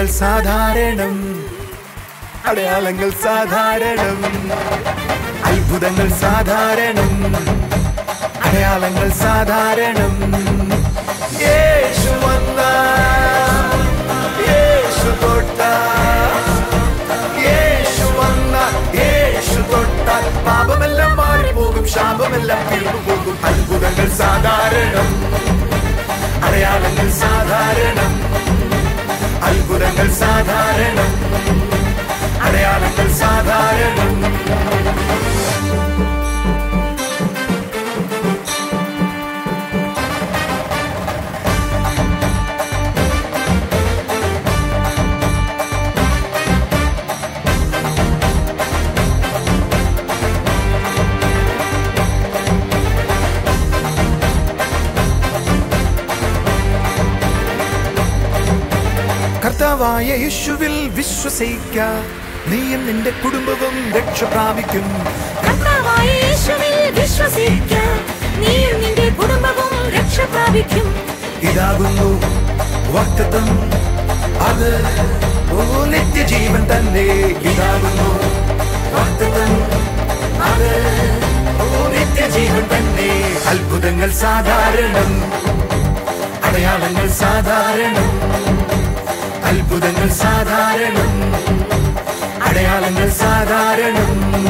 അത്ഭുതങ്ങൾ സാധാരണം, അടയാളങ്ങൾ സാധാരണം. അത്ഭുതങ്ങൾ സാധാരണം, അടയാളങ്ങൾ സാധാരണം. യേശു വന്ന, യേശു തൊട്ട, യേശു വന്ന, യേശു തൊട്ടാൽ പാപമെല്ലാം മാറിപ്പോകും, ശാപമെല്ലാം തീർന്നു പോകും. അത്ഭുതങ്ങൾ സാധാരണം, അടയാളങ്ങൾ സാധാരണം. അത്ഭുതങ്ങൾ സാധാരണം, അടയാളങ്ങൾ സാധാരണം. കർത്താവായ യേശുവിൽ വിശ്വസിക്ക, നീയും നിന്റെ കുടുംബവും രക്ഷ പ്രാപിക്കും. കർത്താവായ യേശുവിൽ വിശ്വസിക്ക, നീയും നിന്റെ കുടുംബവും രക്ഷ പ്രാപിക്കും. ഇതാകുന്നു വാഗ്ദത്തം, അത് നിത്യജീവൻ തന്നെ. ഇതാകുന്നു വാഗ്ദത്തം, അത് നിത്യജീവൻ തന്നെ. അത്ഭുതങ്ങൾ സാധാരണം, അടയാളങ്ങൾ സാധാരണം. അത്ഭുതങ്ങൾ സാധാരണം, അടയാളങ്ങൾ സാധാരണം.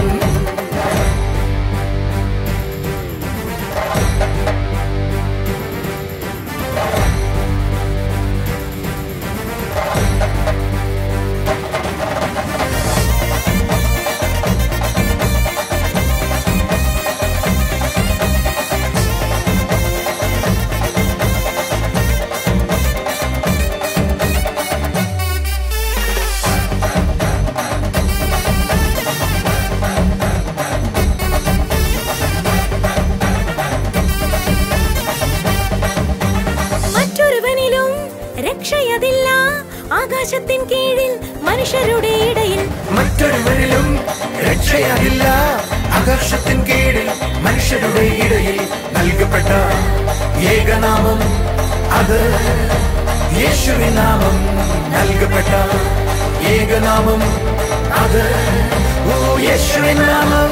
രക്ഷയതില്ല ആകാശത്തിൻ കീഴിൽ മനുഷ്യരുടെ ഇടയിൽ. മറ്റൊരുവരിലും രക്ഷയതില്ല ആകാശത്തിൻ കീഴിൽ മനുഷ്യരുടെ ഇടയിൽ. നൽകപ്പെട്ട ഏകനാമം, അത് യേശുവിൻ നാമം. നൽകപ്പെട്ട ഏകനാമം, അത് യേശുവിൻ നാമം.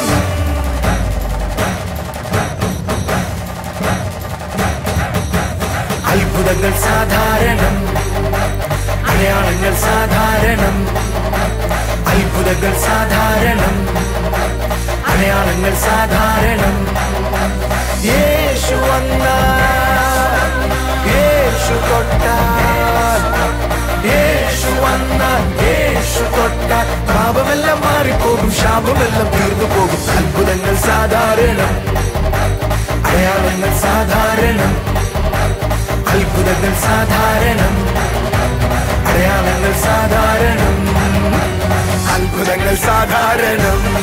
അത്ഭുതങ്ങൾ സാധാരണം, അടയാളങ്ങൾ സാധാരണം. അത്ഭുതങ്ങൾ സാധാരണം, അടയാളങ്ങൾ സാധാരണം. യേശു വന്ന, യേശു തൊട്ടാൽ, യേശു വന്ന, യേശു തൊട്ടാൽ പാപമെല്ലാം മാറിപ്പോകും, ശാപമെല്ലാം തീർന്നു പോകും. അത്ഭുതങ്ങൾ സാധാരണം, അടയാളങ്ങൾ സാധാരണം. അത്ഭുതങ്ങൾ സാധാരണം, അടയാളങ്ങൾ സാധാരണം. അത്ഭുതങ്ങൾ സാധാരണം.